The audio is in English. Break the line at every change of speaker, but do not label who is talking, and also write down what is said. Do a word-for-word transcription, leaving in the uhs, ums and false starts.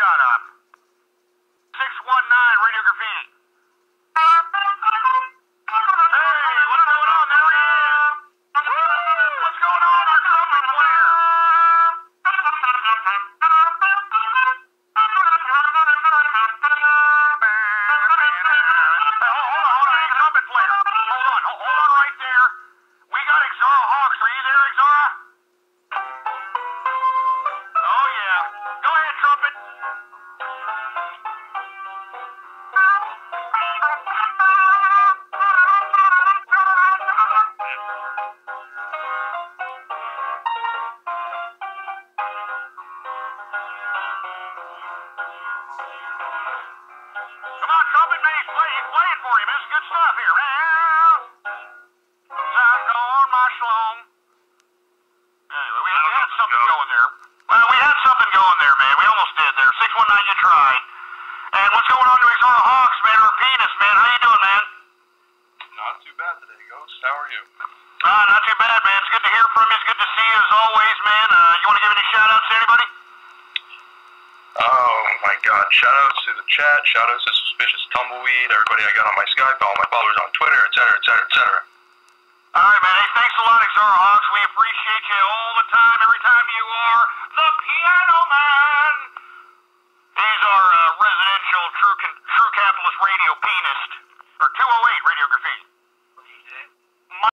shut up. six one nine, Radio Graffiti. Hey, what's going on? There he is. What's going on, our trumpet player? Trumpet player. Hold on, hold on right there. We got Xera HOXS. Are you there, Xera? Oh yeah. Go ahead, trumpet. Come on, trumpet man, he's, play, he's playing for you, man. This is good stuff here. I'm going my schlong. Anyway, we, we had something going there. Well, we had something going there, man. We almost did there. six one nine, you tried. And what's going on to Xera HOXS, man, or penis, man? How you doing, man?
Not too bad today, Ghost. How are you?
Uh, not too bad, man. It's good to hear from you. It's good to see you as always, man. Uh, you want to give any shout-outs to anybody?
Oh, my God. Shout-outs to the chat. Shout-outs to Suspicious Tumbleweed, everybody I got on my Skype, all my followers on Twitter, et cetera, et cetera, et cetera.
All right, man. Hey, thanks a lot, Xera HOXS. We appreciate you all the time, every time you are.